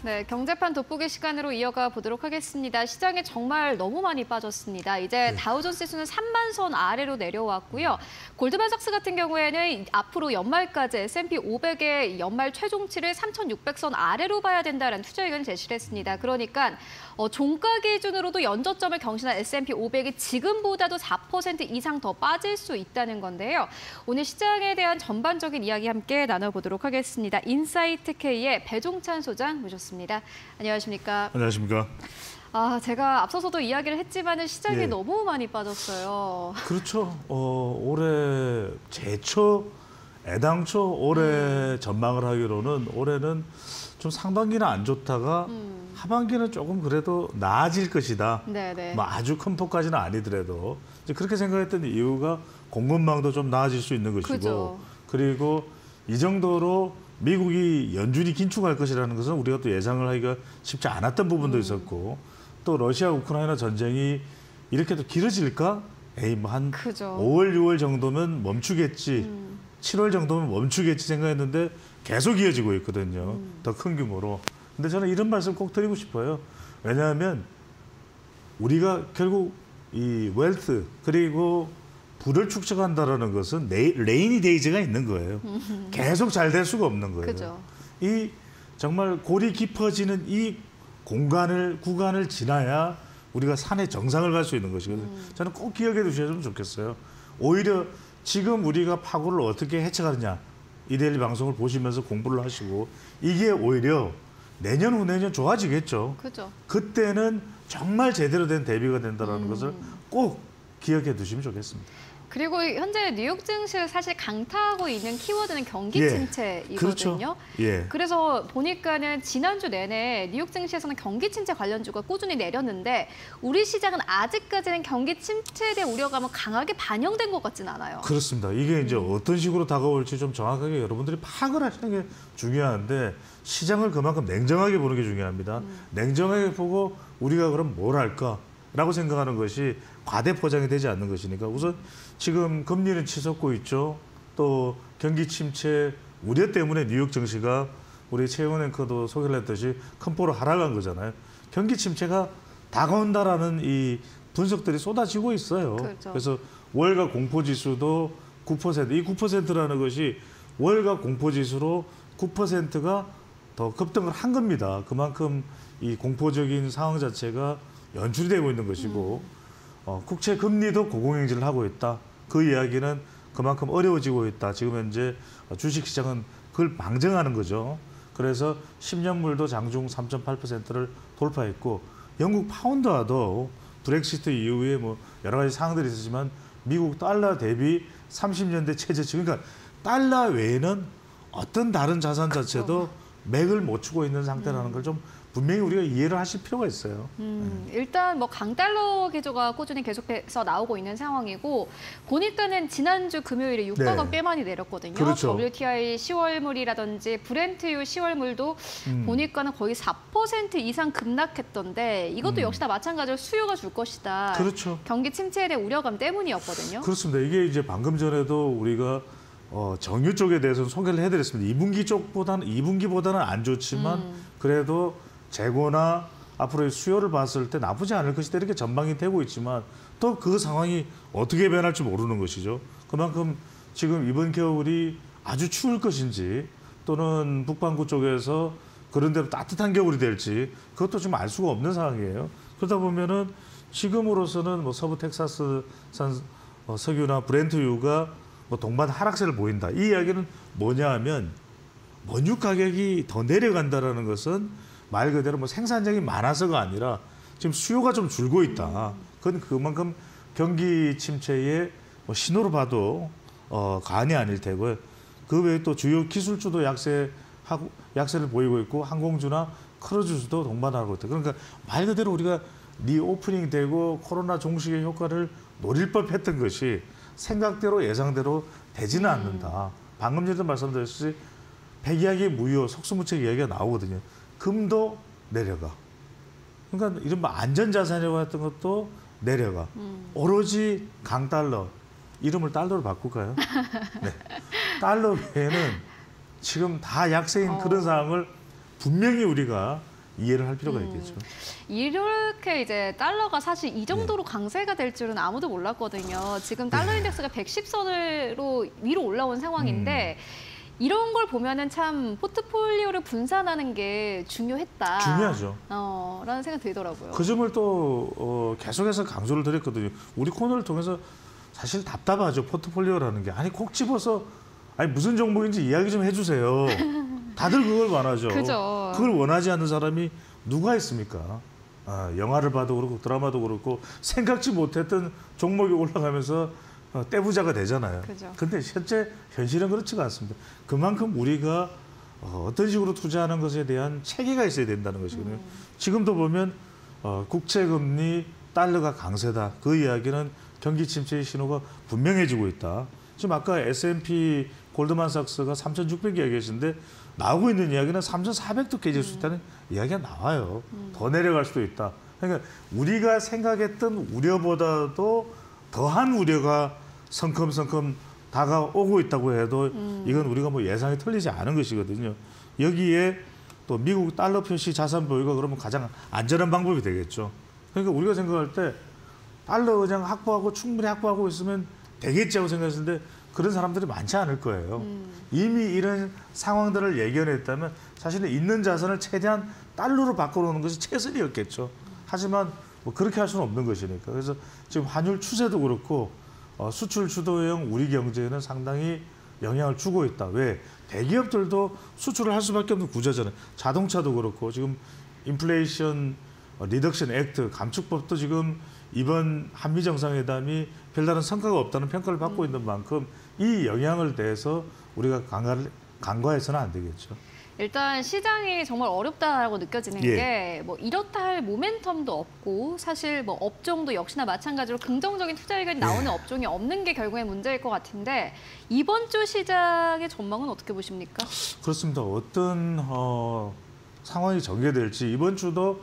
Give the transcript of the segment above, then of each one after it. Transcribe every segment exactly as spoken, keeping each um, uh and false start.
네, 경제판 돋보기 시간으로 이어가 보도록 하겠습니다. 시장에 정말 너무 많이 빠졌습니다. 이제 네. 다우존스 지수는 삼만 선 아래로 내려왔고요. 골드만삭스 같은 경우에는 앞으로 연말까지 에스 앤 피 오백의 연말 최종치를 삼천육백 선 아래로 봐야 된다는 투자 의견을 제시를 했습니다. 그러니까 어, 종가 기준으로도 연저점을 경신한 에스 앤 피 오백이 지금보다도 사 퍼센트 이상 더 빠질 수 있다는 건데요. 오늘 시장에 대한 전반적인 이야기 함께 나눠보도록 하겠습니다. 인사이트K의 배종찬 소장 모셨습니다. 안녕하십니까? 안녕하십니까? 아, 제가 앞서서도 이야기를 했지만은 시장이 예. 너무 많이 빠졌어요. 그렇죠. 어, 올해 제초, 애당초 올해 음. 전망을 하기로는 올해는 좀 상반기는 안 좋다가 음. 하반기는 조금 그래도 나아질 것이다. 네네. 뭐 아주 큰 폭까지는 아니더라도 이제 그렇게 생각했던 이유가 공급망도 좀 나아질 수 있는 것이고 그죠. 그리고 이 정도로 미국이 연준이 긴축할 것이라는 것은 우리가 또 예상을 하기가 쉽지 않았던 부분도 음. 있었고 또 러시아 우크라이나 전쟁이 이렇게 또 길어질까? 에이 뭐 한 오월, 유월 정도면 멈추겠지. 음. 칠월 정도면 멈추겠지 생각했는데 계속 이어지고 있거든요. 음. 더 큰 규모로. 근데 저는 이런 말씀 꼭 드리고 싶어요. 왜냐하면 우리가 결국 이 웰스 그리고 부를 축적한다라는 것은 레, 레이니 데이즈가 있는 거예요. 계속 잘 될 수가 없는 거예요. 그죠. 이 정말 골이 깊어지는 이 공간을 구간을 지나야 우리가 산의 정상을 갈 수 있는 것이거든요. 음. 저는 꼭 기억해 두셨으면 좋겠어요. 오히려 지금 우리가 파고를 어떻게 해쳐가느냐 이데일리 방송을 보시면서 공부를 하시고 이게 오히려 내년 후내년 좋아지겠죠. 그죠. 그때는 정말 제대로 된 대비가 된다는 음. 것을 꼭 기억해 두시면 좋겠습니다. 그리고 현재 뉴욕 증시를 사실 강타하고 있는 키워드는 경기 예, 침체이거든요. 그렇죠. 예. 그래서 보니까는 지난주 내내 뉴욕 증시에서는 경기 침체 관련주가 꾸준히 내렸는데 우리 시장은 아직까지는 경기 침체에 대한 우려감은 강하게 반영된 것 같지는 않아요. 그렇습니다. 이게 이제 음. 어떤 식으로 다가올지 좀 정확하게 여러분들이 파악을 하시는 게 중요한데 시장을 그만큼 냉정하게 보는 게 중요합니다. 음. 냉정하게 보고 우리가 그럼 뭘 할까? 라고 생각하는 것이 과대 포장이 되지 않는 것이니까 우선 지금 금리는 치솟고 있죠. 또 경기 침체 우려 때문에 뉴욕 증시가 우리 최영원 앵커도 소개를 했듯이 큰 폭으로 하락한 거잖아요. 경기 침체가 다가온다라는 이 분석들이 쏟아지고 있어요. 그렇죠. 그래서 월가 공포지수도 구 퍼센트, 이 구 퍼센트라는 것이 월가 공포지수로 구 퍼센트가 더 급등을 한 겁니다. 그만큼 이 공포적인 상황 자체가 연출이 되고 있는 것이고 음. 어, 국채 금리도 고공행진을 하고 있다. 그 이야기는 그만큼 어려워지고 있다. 지금 현재 주식시장은 그걸 방증하는 거죠. 그래서 십 년물도 장중 삼 점 팔 퍼센트를 돌파했고 영국 파운드와도 브렉시트 이후에 뭐 여러 가지 상황들이 있었지만 미국 달러 대비 삼십 년대 최저치 그러니까 달러 외에는 어떤 다른 자산 자체도 맥을 못 추고 있는 상태라는 걸 좀 분명히 우리가 이해를 하실 필요가 있어요. 음, 네. 일단 뭐 강달러 기조가 꾸준히 계속해서 나오고 있는 상황이고 보니까는 지난주 금요일에 유가가 네. 꽤 많이 내렸거든요. 그렇죠. 더블유 티 아이 시월물이라든지 브렌트유 시월물도 음. 보니까는 거의 사 퍼센트 이상 급락했던데 이것도 음. 역시나 마찬가지로 수요가 줄 것이다. 그렇죠. 경기 침체에 대한 우려감 때문이었거든요. 그렇습니다. 이게 이제 방금 전에도 우리가 어, 정유 쪽에 대해서는 소개를 해드렸습니다. 이 분기 쪽보다는 이 분기보다는 안 좋지만 음. 그래도 재고나 앞으로의 수요를 봤을 때 나쁘지 않을 것이다 이렇게 전망이 되고 있지만 또 그 상황이 어떻게 변할지 모르는 것이죠. 그만큼 지금 이번 겨울이 아주 추울 것인지 또는 북반구 쪽에서 그런 대로 따뜻한 겨울이 될지 그것도 지금 알 수가 없는 상황이에요. 그러다 보면은 지금으로서는 뭐 서부 텍사스산 석유나 브렌트유가 뭐 동반 하락세를 보인다. 이 이야기는 뭐냐 하면 원유 가격이 더 내려간다는 것은 말 그대로 뭐 생산량이 많아서가 아니라 지금 수요가 좀 줄고 있다. 그건 그만큼 경기 침체의 뭐 신호로 봐도 어, 과언이 아닐 테고요. 그 외에 또 주요 기술주도 약세하고 약세를 보이고 있고 항공주나 크루즈주도 동반하고 있다. 그러니까 말 그대로 우리가 리오프닝 되고 코로나 종식의 효과를 노릴 법했던 것이 생각대로 예상대로 되지는 않는다. 방금 전에도 말씀드렸듯이 백이야기 무효, 속수무책 이야기가 나오거든요. 금도 내려가. 그러니까 이른바 안전자산이라고 했던 것도 내려가. 음. 오로지 강달러, 이름을 달러로 바꿀까요? 네. 달러 외에는 지금 다 약세인 어. 그런 상황을 분명히 우리가 이해를 할 필요가 있겠죠. 이렇게 이제 달러가 사실 이 정도로 강세가 될 줄은 아무도 몰랐거든요. 지금 달러 인덱스가 백십 선으로 위로 올라온 상황인데 이런 걸 보면은 참 포트폴리오를 분산하는 게 중요했다. 중요하죠. 어, 라는 생각이 들더라고요. 그 점을 또 어, 계속해서 강조를 드렸거든요. 우리 코너를 통해서 사실 답답하죠. 포트폴리오라는 게. 아니 콕 집어서 아니 무슨 종목인지 이야기 좀 해주세요. 다들 그걸 원하죠. 그죠. 그걸 원하지 않는 사람이 누가 있습니까? 아, 영화를 봐도 그렇고 드라마도 그렇고 생각지 못했던 종목이 올라가면서 어, 떼부자가 되잖아요. 그죠. 근데 실제 현실은 그렇지가 않습니다. 그만큼 우리가 어, 어떤 식으로 투자하는 것에 대한 체계가 있어야 된다는 것이거든요. 음. 지금도 보면 어, 국채금리 달러가 강세다. 그 이야기는 경기 침체의 신호가 분명해지고 있다. 지금 아까 에스 앤 피 골드만삭스가 삼천육백 이야기하시는데 나오고 있는 이야기는 삼천사백도 깨질 수 있다는 음. 이야기가 나와요. 음. 더 내려갈 수도 있다. 그러니까 우리가 생각했던 우려보다도 더한 우려가 성큼성큼 다가오고 있다고 해도 음. 이건 우리가 뭐 예상이 틀리지 않은 것이거든요. 여기에 또 미국 달러 표시 자산 보유가 그러면 가장 안전한 방법이 되겠죠. 그러니까 우리가 생각할 때 달러 그냥 확보하고 충분히 확보하고 있으면 되겠지 하고 생각했는데 그런 사람들이 많지 않을 거예요. 음. 이미 이런 상황들을 예견했다면 사실은 있는 자산을 최대한 달러로 바꿔놓는 것이 최선이었겠죠. 하지만 뭐 그렇게 할 수는 없는 것이니까. 그래서 지금 환율 추세도 그렇고 어, 수출 주도형 우리 경제에는 상당히 영향을 주고 있다. 왜? 대기업들도 수출을 할 수밖에 없는 구조잖아요. 자동차도 그렇고 지금 인플레이션 리덕션 액트 감축법도 지금 이번 한미 정상회담이 별다른 성과가 없다는 평가를 받고 있는 만큼 이 영향을 대해서 우리가 간과를, 간과해서는 안 되겠죠. 일단 시장이 정말 어렵다라고 느껴지는 예. 게 뭐 이렇다 할 모멘텀도 없고 사실 뭐 업종도 역시나 마찬가지로 긍정적인 투자 의견이 나오는 예. 업종이 없는 게 결국에 문제일 것 같은데 이번 주 시장의 전망은 어떻게 보십니까? 그렇습니다. 어떤 어, 상황이 전개될지 이번 주도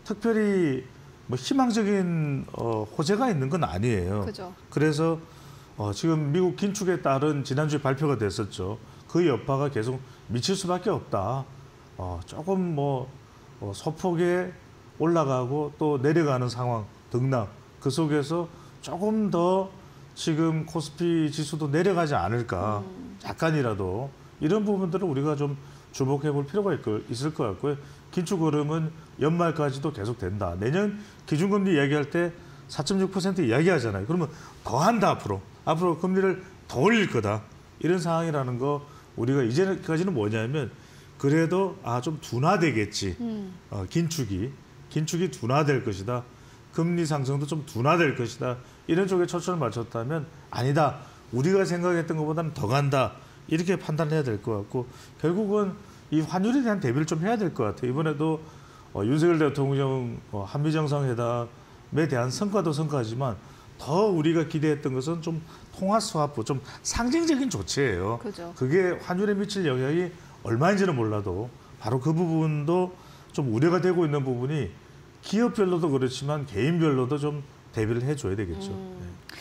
특별히 뭐 희망적인 어, 호재가 있는 건 아니에요. 그죠. 그래서 어, 지금 미국 긴축에 따른 지난주에 발표가 됐었죠. 그 여파가 계속 미칠 수밖에 없다. 어, 조금 뭐 어, 소폭에 올라가고 또 내려가는 상황 등락 그 속에서 조금 더 지금 코스피 지수도 내려가지 않을까 음. 약간이라도 이런 부분들을 우리가 좀 주목해 볼 필요가 있을 것 같고요. 긴축 흐름은 연말까지도 계속 된다. 내년 기준금리 이야기할 때 사 점 육 퍼센트 이야기하잖아요. 그러면 더 한다 앞으로. 앞으로 금리를 더 올릴 거다. 이런 상황이라는 거 우리가 이제까지는 뭐냐면 그래도 아 좀 둔화되겠지. 음. 어, 긴축이. 긴축이 둔화될 것이다. 금리 상승도 좀 둔화될 것이다. 이런 쪽에 초점을 맞췄다면 아니다. 우리가 생각했던 것보다는 더 간다. 이렇게 판단해야 될 것 같고 결국은 이 환율에 대한 대비를 좀 해야 될 것 같아요. 이번에도 어, 윤석열 대통령 어, 한미 정상회담에 대한 성과도 성과지만 더 우리가 기대했던 것은 좀 통화 스와프, 좀 상징적인 조치예요. 그죠. 그게 환율에 미칠 영향이 얼마인지는 몰라도 바로 그 부분도 좀 우려가 되고 있는 부분이 기업별로도 그렇지만 개인별로도 좀 대비를 해줘야 되겠죠. 음. 네.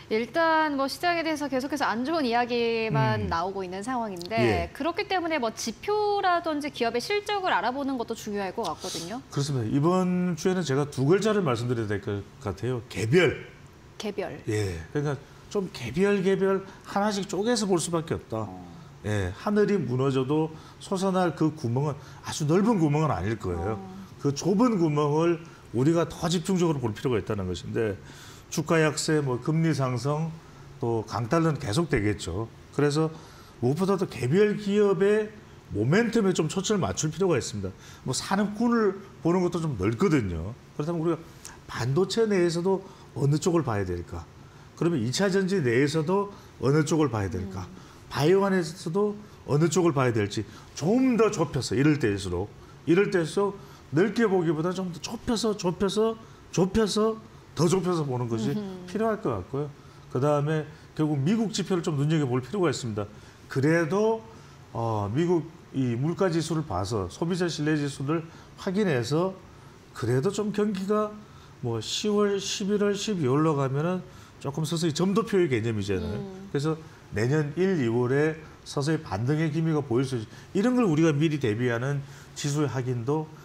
일단 뭐 시장에 대해서 계속해서 안 좋은 이야기만 음. 나오고 있는 상황인데 예. 그렇기 때문에 뭐 지표라든지 기업의 실적을 알아보는 것도 중요할 것 같거든요. 그렇습니다. 이번 주에는 제가 두 글자를 말씀드려야 될 것 같아요. 개별. 개별. 예. 그러니까 좀 개별 개별 하나씩 쪼개서 볼 수밖에 없다. 어. 예. 하늘이 무너져도 솟아날 그 구멍은 아주 넓은 구멍은 아닐 거예요. 어. 그 좁은 구멍을 우리가 더 집중적으로 볼 필요가 있다는 것인데 주가 약세, 뭐 금리 상승, 또 강달러는 계속 되겠죠. 그래서 무엇보다도 개별 기업의 모멘텀에 좀 초점을 맞출 필요가 있습니다. 뭐 산업군을 보는 것도 좀 넓거든요. 그렇다면 우리가 반도체 내에서도 어느 쪽을 봐야 될까? 그러면 이 차 전지 내에서도 어느 쪽을 봐야 될까? 음. 바이오 안에서도 어느 쪽을 봐야 될지 좀 더 좁혀서 이럴 때일수록 이럴 때일수록 넓게 보기보다 좀 더 좁혀서 좁혀서 좁혀서 더 좁혀서 보는 것이 음흠. 필요할 것 같고요. 그다음에 결국 미국 지표를 좀 눈여겨볼 필요가 있습니다. 그래도 어, 미국 이 물가지수를 봐서 소비자 신뢰지수를 확인해서 그래도 좀 경기가 뭐 시월, 십일월, 십이월로 가면은 조금 서서히 점도표의 개념이잖아요. 음. 그래서 내년 일, 이월에 서서히 반등의 기미가 보일 수 있어요. 이런 걸 우리가 미리 대비하는 지수의 확인도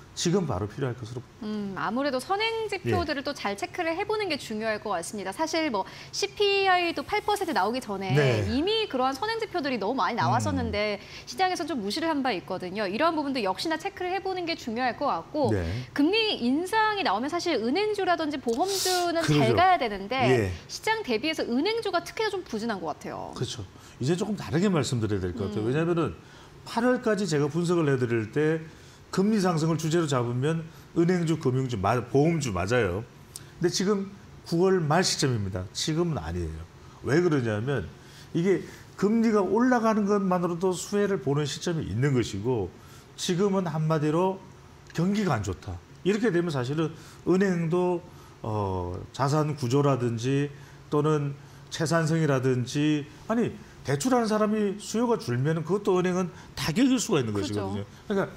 지금 바로 필요할 것으로. 음, 아무래도 선행 지표들을 또 잘 체크를 해보는 게 중요할 것 같습니다. 사실 뭐 씨피아이도 팔 퍼센트 나오기 전에 네. 이미 그러한 선행 지표들이 너무 많이 나왔었는데 시장에서 좀 무시를 한 바 있거든요. 이러한 부분도 역시나 체크를 해보는 게 중요할 것 같고 네. 금리 인상이 나오면 사실 은행주라든지 보험주는 잘 그러죠. 가야 되는데 예. 시장 대비해서 은행주가 특히나 좀 부진한 것 같아요. 그렇죠. 이제 조금 다르게 말씀드려야 될 것 같아요. 음. 왜냐하면은 팔월까지 제가 분석을 해드릴 때 금리 상승을 주제로 잡으면 은행주, 금융주, 마- 보험주 맞아요. 근데 지금 구월 말 시점입니다. 지금은 아니에요. 왜 그러냐면 이게 금리가 올라가는 것만으로도 수혜를 보는 시점이 있는 것이고 지금은 한마디로 경기가 안 좋다. 이렇게 되면 사실은 은행도 어, 자산 구조라든지 또는 채산성이라든지 아니 대출하는 사람이 수요가 줄면 그것도 은행은 타격일 수가 있는 그죠. 것이거든요. 그러니까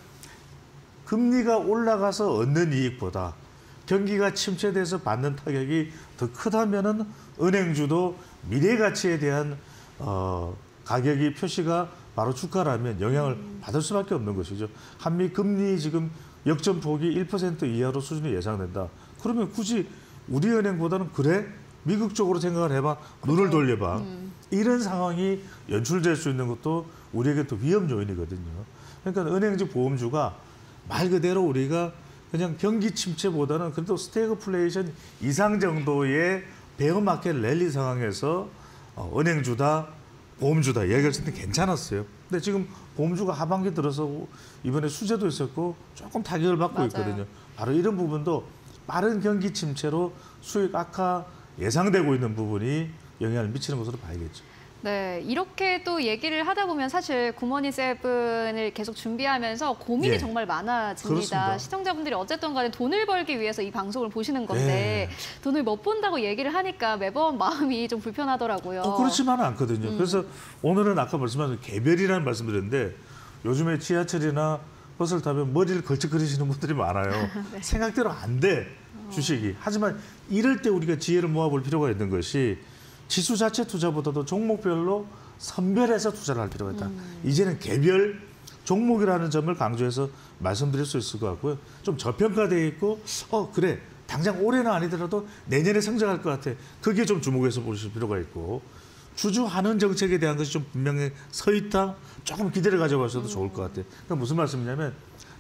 금리가 올라가서 얻는 이익보다 경기가 침체돼서 받는 타격이 더 크다면은 은행주도 미래 가치에 대한 어, 가격이 표시가 바로 주가라면 영향을 받을 수밖에 없는 것이죠. 한미 금리 지금 역전폭이 일 퍼센트 이하로 수준이 예상된다. 그러면 굳이 우리 은행보다는 그래? 미국 쪽으로 생각을 해봐. 눈을 돌려봐. 음. 이런 상황이 연출될 수 있는 것도 우리에게 또 위험 요인이거든요. 그러니까 은행주 보험주가 말 그대로 우리가 그냥 경기 침체보다는 그래도 스태그플레이션 이상 정도의 베어마켓 랠리 상황에서 어, 은행주다, 보험주다 얘기했을 때 괜찮았어요. 근데 지금 보험주가 하반기 들어서 이번에 수재도 있었고 조금 타격을 받고 맞아요. 있거든요. 바로 이런 부분도 빠른 경기 침체로 수익 악화 예상되고 있는 부분이 영향을 미치는 것으로 봐야겠죠. 네, 이렇게 또 얘기를 하다 보면 사실 굿모닝 세븐을 계속 준비하면서 고민이 예. 정말 많아집니다. 그렇습니다. 시청자분들이 어쨌든 간에 돈을 벌기 위해서 이 방송을 보시는 건데 예. 돈을 못 번다고 얘기를 하니까 매번 마음이 좀 불편하더라고요. 어, 그렇지만은 않거든요. 음. 그래서 오늘은 아까 말씀하신 개별이라는 말씀드렸는데 요즘에 지하철이나 버스를 타면 머리를 걸쭉거리시는 분들이 많아요. 네. 생각대로 안 돼, 주식이. 하지만 이럴 때 우리가 지혜를 모아볼 필요가 있는 것이 지수 자체 투자보다도 종목별로 선별해서 투자를 할 필요가 있다. 음. 이제는 개별 종목이라는 점을 강조해서 말씀드릴 수 있을 것 같고요. 좀 저평가되어 있고 어 그래 당장 올해는 아니더라도 내년에 성장할 것 같아. 그게 좀 주목해서 보실 필요가 있고 주주하는 정책에 대한 것이 좀 분명히 서 있다. 조금 기대를 가져가셔도 좋을 것 같아요. 그러니까 무슨 말씀이냐면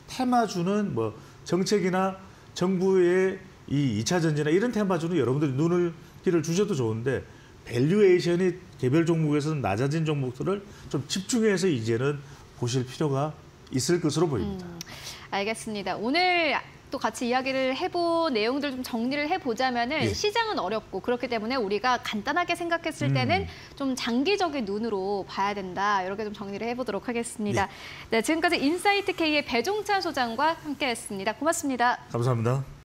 테마주는 뭐 정책이나 정부의 이 이 차 전지나 이런 테마주는 여러분들이 눈을 길을 주셔도 좋은데 밸류에이션이 개별 종목에서는 낮아진 종목들을 좀 집중해서 이제는 보실 필요가 있을 것으로 보입니다. 음, 알겠습니다. 오늘 또 같이 이야기를 해본 내용들 좀 정리를 해보자면은 예. 시장은 어렵고 그렇기 때문에 우리가 간단하게 생각했을 음. 때는 좀 장기적인 눈으로 봐야 된다. 이렇게 좀 정리를 해보도록 하겠습니다. 네, 지금까지 인사이트 K의 배종찬 소장과 함께했습니다. 고맙습니다. 감사합니다.